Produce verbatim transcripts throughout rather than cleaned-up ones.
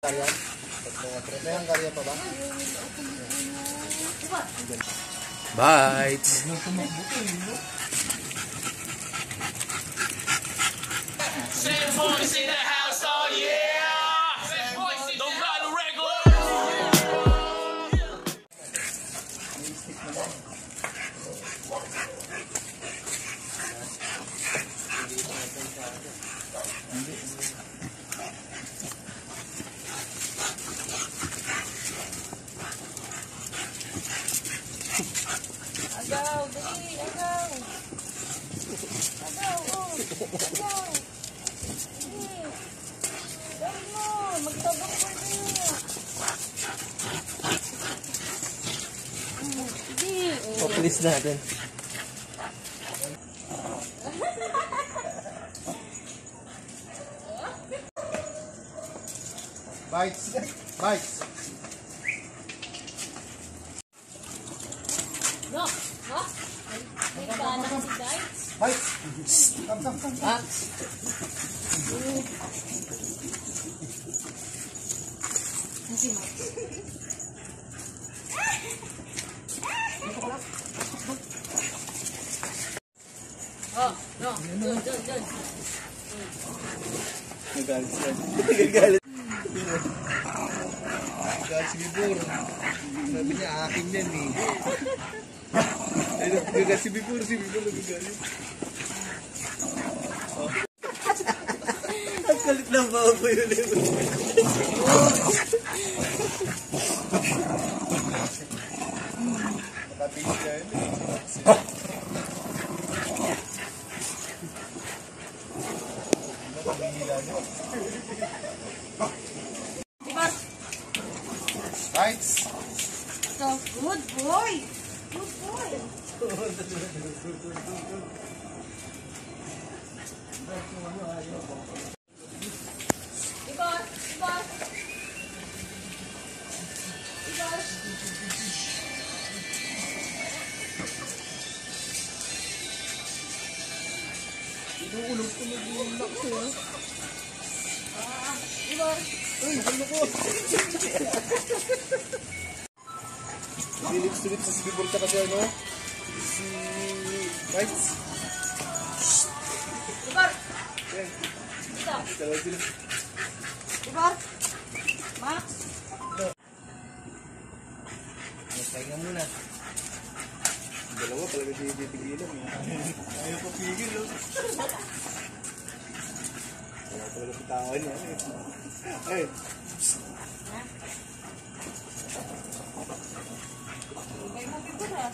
Bites. Same voice in the house, oh yeah. Same voice in the house, regular. Agaw, dali, agaw. Agaw, oh. Agaw. Sige. Dali mo, magtabang ko kayo. Sige. Papilis natin. Bites. Bites. No, no. May ganang si Bites. Bites. Come, come, come. Ah. Kasi Max. Oh, no. Dun, dun, dun. Nagalit siya. Nagalit. Nagalit si Bibur. Sabi niya, akin yan eh. Nagalit si Bibur. Si Bibur nagagalit. Ang kalit lang ba ako yun eh. Nakatingin siya yun eh. Bites. So, good boy. Good boy. Ibar, Ibar. Ibar. Inuulog-ulog yung laki eh. Ah, Ibar. Uy, ano ko? Silip-silip sa si Bibur ka kasi ano? Si Bites. Ibar. Yan. Dito. Dalawa sila. Ibar. Max. Pahinga muna. Dalawa talaga titigilan eh. Ayaw ko pigil oh. Wala talaga pitawan niya eh. Ay! Ibay mo Ibar ah.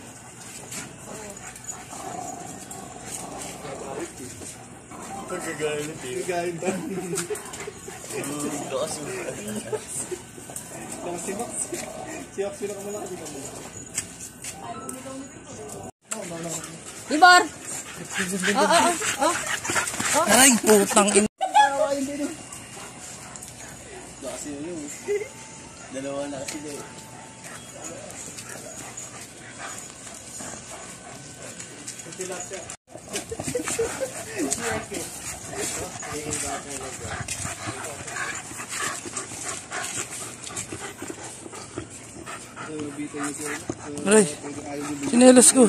Pagkagalit eh. Pagkagalit ba? Doos. Lang si Max. Si Max sila ka malaki ka muna. Ibar. Ah, ah, ah. Ah. Ay, putang ina. Parawain din oh. Kasi yun. Dalawa na kasi eh. Sila siya. Aray, sinelas ko.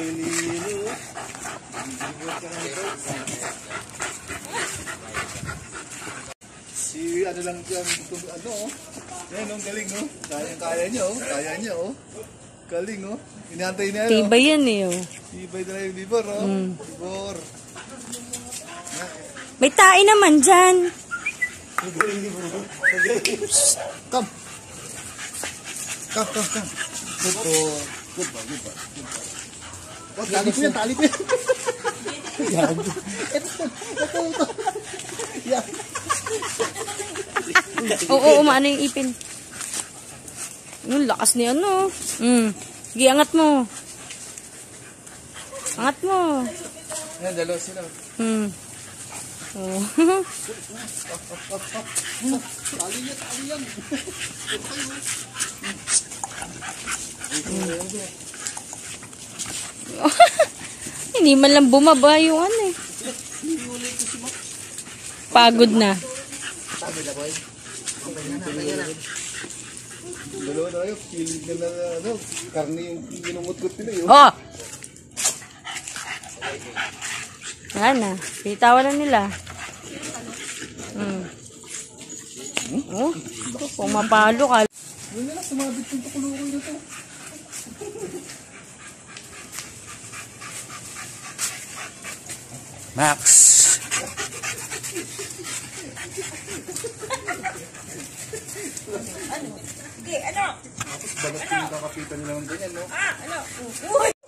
Si ano lang yan, ano oh. Yan oh, galing oh. Kaya, kaya niya oh. Kaya niya oh. Galing oh. Inantay niya oh. Tibay yan eh oh. Tibay na yung Bibor oh. Mm. Bibor. May tae naman dyan. Come. Come, come, come. Good boy. Good boy, good boy. Good boy. Oh, tali ko yan, tali ko yan. Yan. Ito, ito, ito. Yan. Oo, oo, umaano yung ipin. Yung lakas niya ano. Mm. Sige, angat mo. Angat mo. Yan, dalawa sila. Hmm. Oh. Tali yan, tali yan. Hindi man lang bumaba yung ano eh. Pagod na. Sabi na boy. Dalawa na kayo, kilig na na, ano, karne yung ginungot-gut nila yun. Oh! Yan na. Pitawan na nila. Hmm. Oh, pumapalo ka. Yun na lang, sumabit yung tukulukoy na to. Max. Balat yung kakapitan nila ng ganyan, no? Ah, ano? Uy!